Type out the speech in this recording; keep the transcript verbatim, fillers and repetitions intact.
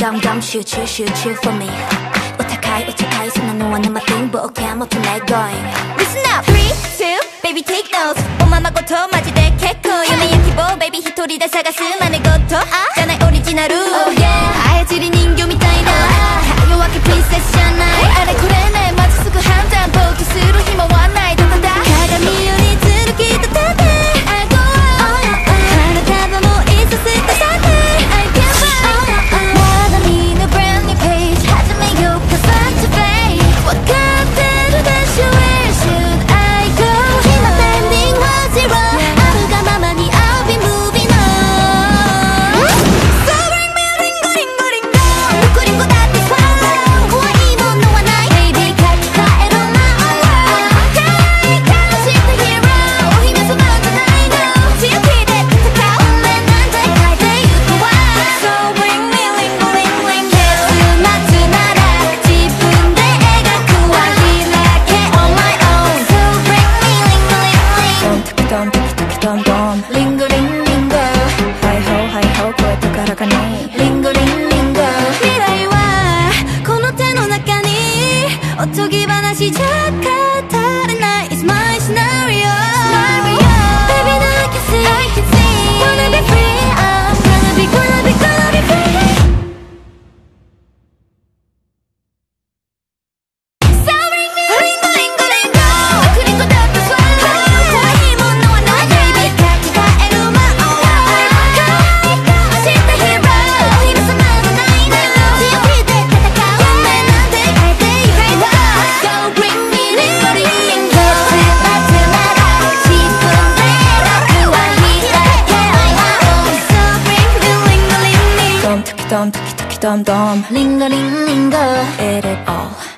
dumb dumb shoot you shoot you for meお高いお高いそんなのは生 thing 冒険も止め going Listen up three two baby take notes おままごとマジで結構夢や希望 baby 一人で探す真似事じゃないオリジナル Oh yeah 操り人形みたいな弱気プリンセスじゃないあれこれねまずすぐ判断ぼーっとする暇はないどこだ鏡よりずるき立てて I go on 花束もいっそ捨て去って I give up まだ見ぬ brand new page 始めようか front to face わかってるでしょ Where should I go 今 pending は zero あるがままに I'll be moving on So bring me a ringo ringo ringo どこリンゴだって swallow 怖いものはない Baby 書き換えろ my own world 可愛い顔した hero お姫様じゃないの強気で戦う運命なんて変えてゆくわ So bring me a ringo ringo ringo 結末なら自分で描くわ開け on my own So bring me a ringo ringo ringo ドンテキドンテキドンドンリンゴリンリンゴハイホーハイホー声高らかにリンゴリンリンゴ未来はこの手の中におとぎ話じゃ語れない It's my scenario Baby now I can see I can see Wanna be free I'm gonna be gonna be gonna be free So bring me a ringo ringo ringo 悪リンゴだって swallow 怖いものはない Baby 書き換える my own world 可愛い顔した hero お姫様じゃないの強気で戦う運命なんて変えてゆくわ So bring me ringo ringo 結末なら自分で描くわ開け on my own So bring me ringo ringo ringo ドンテキドンテキドンドンリンゴリンリンゴ Eat it all